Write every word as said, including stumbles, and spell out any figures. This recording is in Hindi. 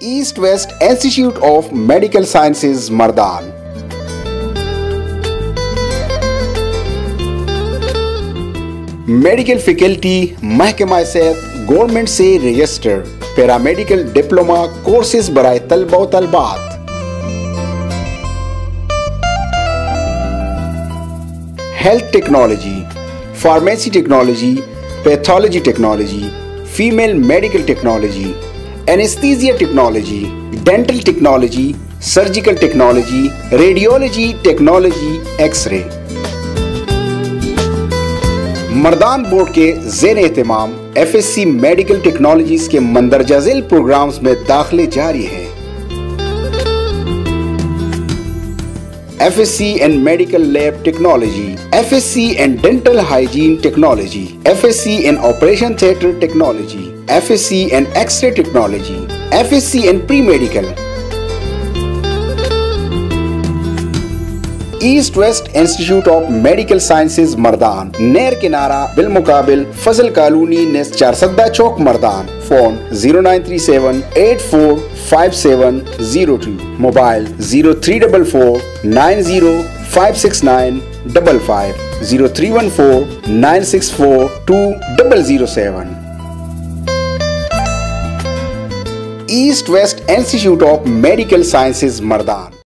East West Institute of Medical Sciences, Mardan. Medical faculty महकमा सेहत गवर्नमेंट से रजिस्टर पैरामेडिकल डिप्लोमा कोर्सेज बराए तलबा व तलबात। Health technology, pharmacy technology, pathology technology, female medical technology, anaesthesia technology, dental technology, surgical technology, radiology technology, x-ray. Mardan board के ज़ेर एहतमाम F S C medical technologies के मंदरजा झेल प्रोग्राम्स में दाखिले जारी हैं। F S C in Medical Lab Technology, F S C in Dental Hygiene Technology, F S C in Operation Theatre Technology, F S C in X-ray Technology, F S C in Pre-Medical। East west institute of medical sciences Mardan, नेर किनारा बिलमुकाबिल फजल कॉलोनी नेस Charsadda Chowk Mardan. Phone zero nine three seven eight four five seven zero two, mobile zero three double four nine zero five six nine double five, zero three one four nine six four two double zero seven. East west institute of medical sciences Mardan.